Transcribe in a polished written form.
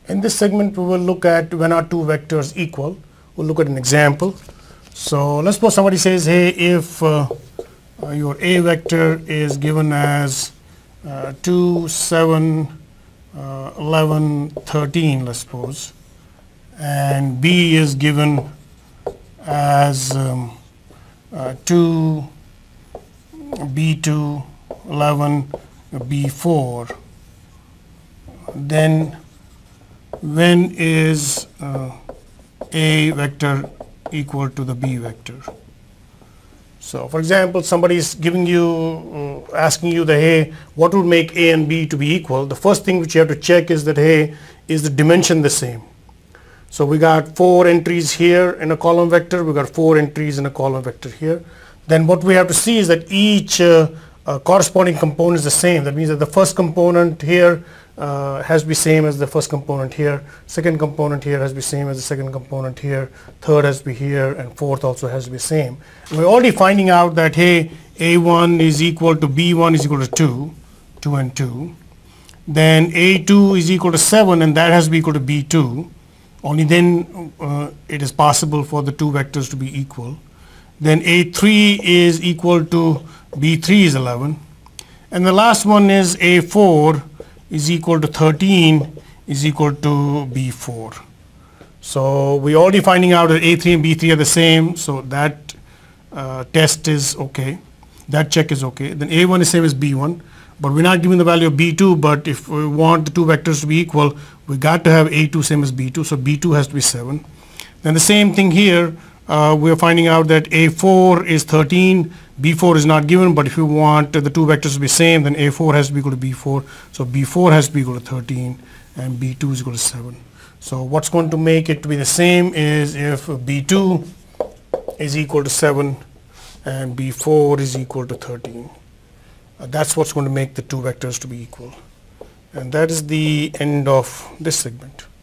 In this segment we will look at when are two vectors equal. We'll look at an example. So let's suppose somebody says, hey, if your A vector is given as 2, 7, 11, 13, let's suppose, and B is given as 2, B2, 11, B4, then when is A vector equal to the B vector? So for example, somebody is giving you asking you that, hey, what would make A and B to be equal? The first thing which you have to check is that, hey, is the dimension the same? So we got 4 entries here in a column vector, we got 4 entries in a column vector here. Then what we have to see is that each corresponding component is the same. That means that the first component here has to be same as the first component here, second component here has to be same as the second component here, third has to be here, and fourth also has to be same. And we're already finding out that, hey, A1 is equal to B1 is equal to 2 and 2. Then A2 is equal to 7, and that has to be equal to B2. Only then it is possible for the two vectors to be equal. Then A3 is equal to B3 is 11. And the last one is A4 is equal to 13 is equal to B4. So we're already finding out that A3 and B3 are the same, so that test is okay, that check is okay. Then A1 is same as B1, but we're not giving the value of B2, but if we want the two vectors to be equal, we got to have A2 same as B2, so B2 has to be 7. Then the same thing here, we're finding out that A4 is 13, B4 is not given, but if you want the two vectors to be same, then A4 has to be equal to B4, so B4 has to be equal to 13 and B2 is equal to 7. So what's going to make it to be the same is if B2 is equal to 7 and B4 is equal to 13. That's what's going to make the two vectors to be equal. And that is the end of this segment.